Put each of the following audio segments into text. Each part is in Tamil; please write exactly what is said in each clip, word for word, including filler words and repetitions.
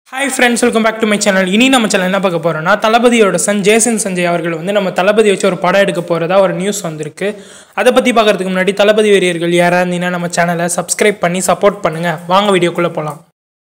Hi friends, welcome back to my channel. இனி நம்ம சேனல் என்ன பார்க்க போறோம்னா தலபதியோட சன் ஜேசன் சஞ்சய் அவர்கள் வந்து நம்ம தலபதி வச்சு ஒரு படம் எடுக்க போறதா ஒரு நியூஸ் வந்திருக்கு. அத பத்தி பார்க்கிறதுக்கு முன்னாடி தலபதி வெறியர்கள் யாரா இருந்தீங்கன்னா நம்ம சேனலை சப்ஸ்கிரைப் பண்ணி சப்போர்ட் பண்ணுங்க. வாங்க வீடியோக்குள்ள போலாம்.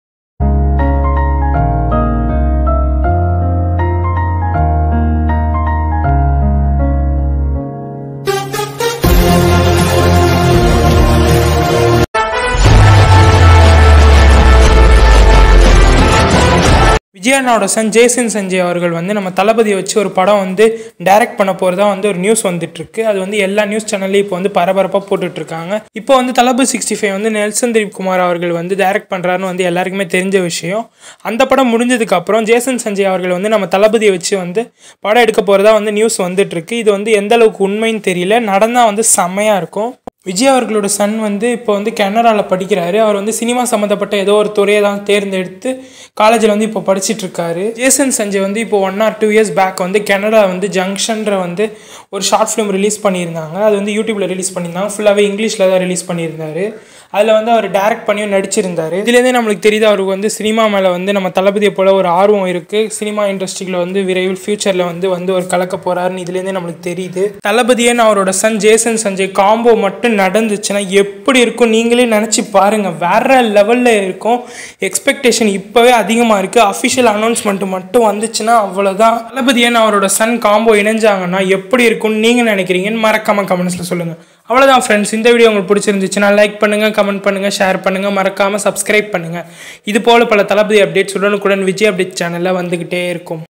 விஜயனோட சன் ஜேசன் சஞ்சய் அவர்கள் வந்து நம்ம தலபதியை வச்சு ஒரு படம் வந்து டைரக்ட் பண்ண போகிறதா வந்து ஒரு நியூஸ் வந்துட்டு இருக்கு. அது வந்து எல்லா நியூஸ் சேனல்லையும் இப்போ வந்து பரபரப்பாக போட்டுட்டு இருக்காங்க. இப்போ வந்து தலபதி சிக்ஸ்டி ஃபைவ் வந்து நெல்சன் திலீப் குமார் அவர்கள் வந்து டைரக்ட் பண்ணுறாருன்னு வந்து எல்லாருக்குமே தெரிஞ்ச விஷயம். அந்த படம் முடிஞ்சதுக்கு அப்புறம் ஜேசன் சஞ்சய் அவர்கள் வந்து நம்ம தலபதியை வச்சு வந்து படம் எடுக்க போகிறதா வந்து நியூஸ் வந்துட்டு இருக்கு. இது வந்து எந்த அளவுக்கு உண்மைன்னு தெரியல. நடந்தால் வந்து செம்மையாக இருக்கும். விஜய் அவர்களோட சன் வந்து இப்போ வந்து கனடாவில் படிக்கிறாரு. அவர் வந்து சினிமா சம்மந்தப்பட்ட ஏதோ ஒரு துறையை தான் தேர்ந்தெடுத்து காலேஜில் வந்து இப்போ படிச்சுட்டு இருக்காரு. ஜேசன் சஞ்சய் வந்து இப்போ one or two years back வந்து கனடா வந்து ஜங்ஷன்ற வந்து ஒரு ஷார்ட் ஃபிலிம் ரிலீஸ் பண்ணியிருந்தாங்க. அது வந்து யூடியூப்பில் ரிலீஸ் பண்ணியிருந்தாங்க. ஃபுல்லாகவே இங்கிலீஷில் தான் ரிலீஸ் பண்ணியிருந்தாரு. அதில் வந்து அவர் டைரக்ட் பண்ணியும் நடிச்சிருந்தார். இதுலேருந்தே நம்மளுக்கு தெரியுது அவருக்கு வந்து சினிமா மேலே வந்து நம்ம தளபதியை போல் ஒரு ஆர்வம் இருக்குது. சினிமா இண்டஸ்ட்ரியில் வந்து விரைவில் ஃபியூச்சரில் வந்து வந்து ஒரு கலக்க போகிறாருன்னு இதுலேருந்தே நம்மளுக்கு தெரியுது. தளபதியேன்னு அவரோட சன் ஜேசன் சஞ்சய் காம்போ மட்டும் நடந்துச்சுன்னா எப்படி இருக்கும் நீங்களே நினச்சி பாருங்கள். வேற லெவலில் இருக்கும். எக்ஸ்பெக்டேஷன் இப்போவே அதிகமாக இருக்குது. அஃபிஷியல் அனௌன்ஸ்மெண்ட் மட்டும் வந்துச்சுன்னா அவ்வளோதான். தளபதியேன்னு அவரோட சன் காம்போ இணைஞ்சாங்கன்னா எப்படி இருக்கும்னு நீங்கள் நினைக்கிறீங்கன்னு மறக்காமல் கமெண்ட்ஸில் சொல்லுங்கள். அவ்வளோதான் ஃப்ரெண்ட்ஸ். இந்த வீடியோ உங்களுக்கு பிடிச்சிருந்துச்சுன்னா லைக் பண்ணுங்கள், கமெண்ட் பண்ணுங்கள், ஷேர் பண்ணுங்கள், மறக்காமல் சப்ஸ்கிரைப் பண்ணுங்கள். இது போல் பல தளபதி அப்டேட்ஸ் உடனுக்குடன் விஜய் அப்டேட் சேனலில் வந்துக்கிட்டே இருக்கும்.